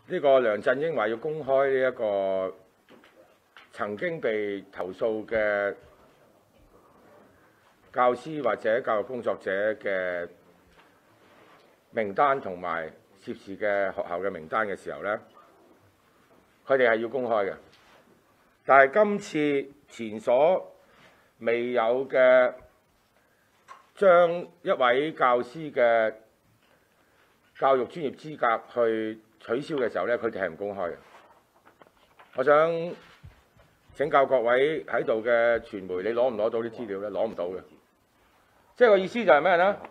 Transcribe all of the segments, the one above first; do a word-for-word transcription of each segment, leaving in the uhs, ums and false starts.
呢個梁振英話要公開呢一個曾經被投訴嘅教師或者教育工作者嘅名單同埋涉事嘅學校嘅名單嘅時候呢，佢哋係要公開嘅。但係今次前所未有嘅將一位教師嘅教育專業資格去取消嘅時候呢，佢哋係唔公開嘅。我想請教各位喺度嘅傳媒，你攞唔攞到啲資料呢？攞唔到嘅。即係個意思就係咩呢？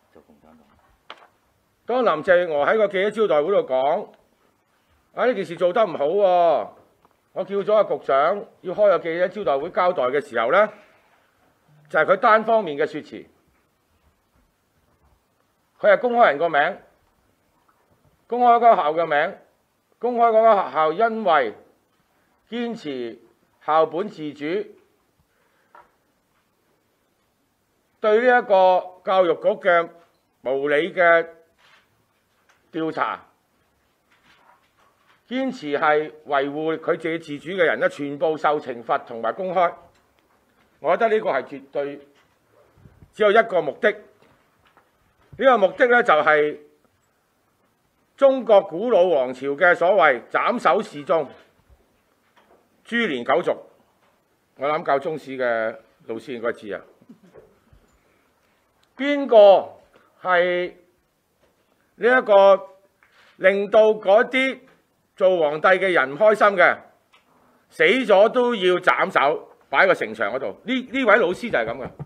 當林鄭月娥喺個記者招待會度講：啊，呢件事做得唔好喎，我叫咗阿局長要開個記者招待會交代嘅時候呢，就係佢單方面嘅説辭。佢係公開人個名，公開嗰間學校嘅名，公開嗰間學校因為堅持校本自主，對呢一個教育局嘅無理嘅調查，堅持係維護佢自己自主嘅人咧，全部受懲罰同埋公開。我覺得呢個係絕對只有一個目的，呢、呢個目的咧就係中國古老王朝嘅所謂斬首示眾、株連九族。我諗教中史嘅老師應該知啊。邊個係呢一個令到嗰啲做皇帝嘅人唔開心嘅，死咗都要斬首，擺喺個城牆嗰度。呢呢位老師就係咁嘅。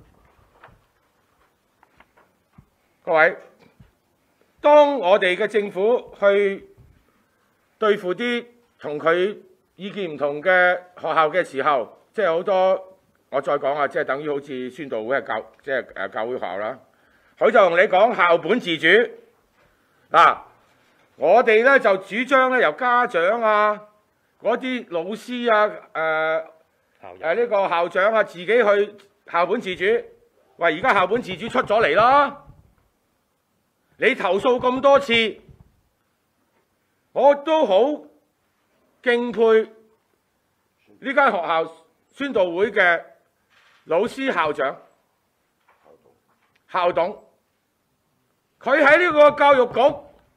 各位，當我哋嘅政府去對付啲同佢意見唔同嘅學校嘅時候，即係好多我再講啊，即係等於好似宣道會係教即係誒教會學校啦，佢就同你講校本自主嗱。我哋咧就主張咧由家長啊、嗰啲老師啊、誒誒呢個校長啊自己去校本自主。喂，而家校本自主出咗嚟啦，你投訴咁多次，我都好敬佩呢間學校宣道會嘅老師、校長、校董，佢喺呢個教育局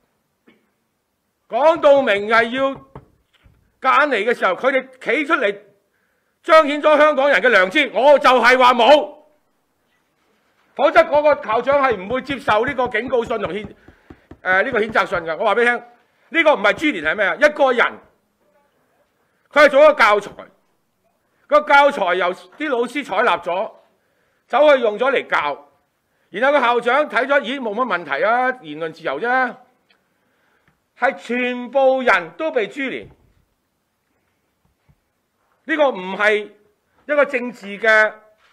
講到明係要揀嚟嘅時候，佢哋企出嚟彰顯咗香港人嘅良知。我就係話冇，否則嗰個校長係唔會接受呢個警告信同譴誒呢個譴責信嘅。我話俾你聽，呢個唔係株連係咩啊？一個人佢係做一個教材，個教材由啲老師採納咗，走去用咗嚟教，然後個校長睇咗，咦，冇乜問題啊，言論自由啫。係全部人都被株連，呢個唔係一個政治嘅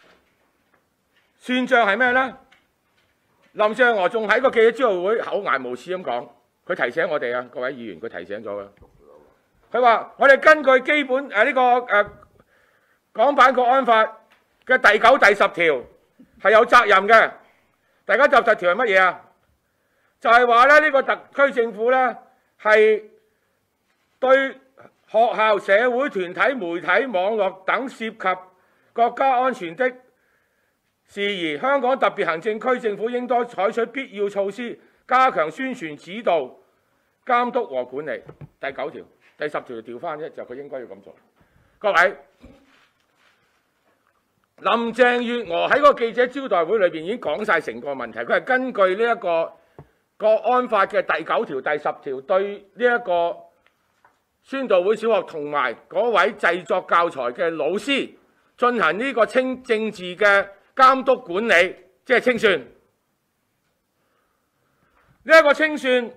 算賬係咩呢？林鄭月娥仲喺個記者招待會厚顏無恥咁講，佢提醒我哋啊，各位議員，佢提醒咗嘅。佢話：我哋根據基本誒呢、呃這個誒、呃、港版國安法嘅第九、第十條係有責任嘅。第九、第十條係乜嘢啊？就係話咧，呢、這個特區政府咧，係對學校、社會團體、媒體、網絡等涉及國家安全的事宜，香港特別行政區政府應當採取必要措施，加強宣傳指導、監督和管理。第九條、第十條就調翻啫，就佢應該要咁做。各位，林鄭月娥喺個記者招待會裏邊已經講晒成個問題，佢係根據呢一個國安法嘅第九條、第十條，對呢一個宣道會小學同埋嗰位製作教材嘅老師進行呢個清政治嘅監督管理，即係清算。呢一個清算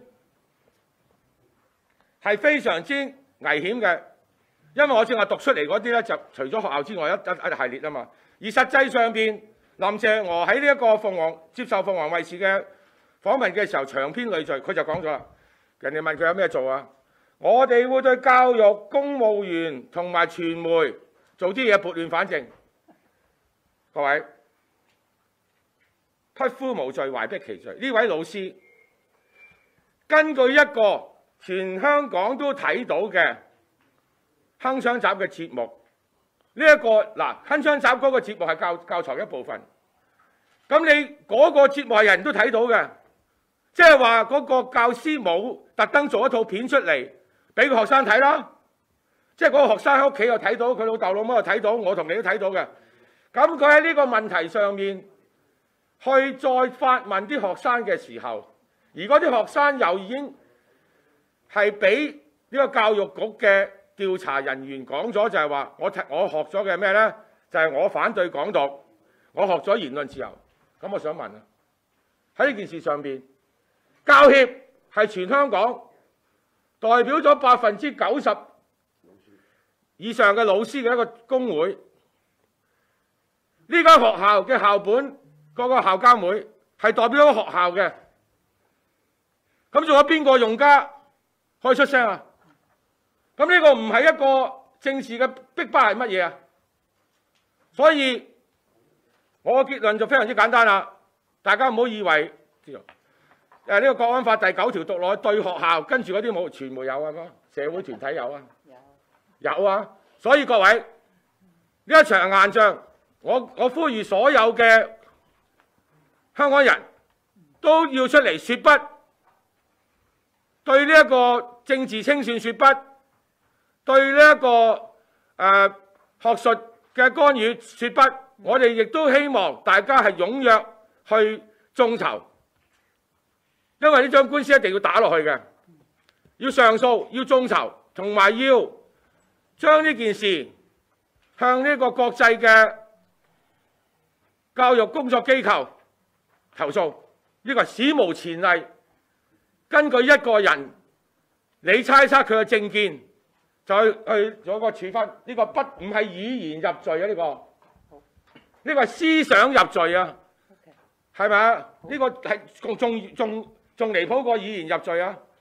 係非常之危險嘅，因為我正話讀出嚟嗰啲咧，就除咗學校之外一一一系列啊嘛。而實際上邊，林鄭月娥喺呢一個鳳凰接受鳳凰衛視嘅訪問嘅時候，長篇累贅，佢就講咗啦。人哋問佢有咩做啊？我哋會對教育、公務員同埋傳媒做啲嘢撥亂反正。各位，匹夫無罪，懷璧其罪。呢位老師根據一個全香港都睇到嘅鏗鏘集嘅節目，呢、這、一個嗱鏗鏘集嗰個節目係教教材一部分，咁你嗰個節目係人都睇到嘅，即係話嗰個教師冇特登做一套片出嚟俾個學生睇啦，即係嗰個學生喺屋企又睇到，佢老豆老母又睇到，我同你都睇到嘅。咁佢喺呢個問題上面去再發問啲學生嘅時候，而嗰啲學生又已經係俾呢個教育局嘅調查人員講咗，就係話我我學咗嘅咩呢？就係我反對港獨，我學咗言論自由。咁我想問啊，喺呢件事上邊，教協係全香港代表咗百分之九十以上嘅老師嘅一個工會。呢間學校嘅校本嗰個校監會係代表咗學校嘅，咁仲有邊個用家可以出聲啊？咁呢個唔係一個政治嘅逼迫係乜嘢啊？所以我嘅結論就非常之簡單啦，大家唔好以為誒呢個國安法第九條讀落去對學校，跟住嗰啲冇傳媒有啊，社會團體有啊，有啊，所以各位呢一場硬仗。我我呼籲所有嘅香港人都要出嚟說不，對呢一個政治清算說不，對呢、這、一個誒、呃、學術嘅干預說不。我哋亦都希望大家係踴躍去眾籌，因為呢張官司一定要打落去嘅，要上訴，要眾籌，同埋要將呢件事向呢個國際嘅教育工作機構投訴，呢個係史無前例。根據一個人，你猜測佢嘅政見，就去去做一個處分。呢個不唔係以言入罪啊！呢個呢個係思想入罪啊，係咪啊？呢個係仲仲仲仲離譜過以言入罪啊！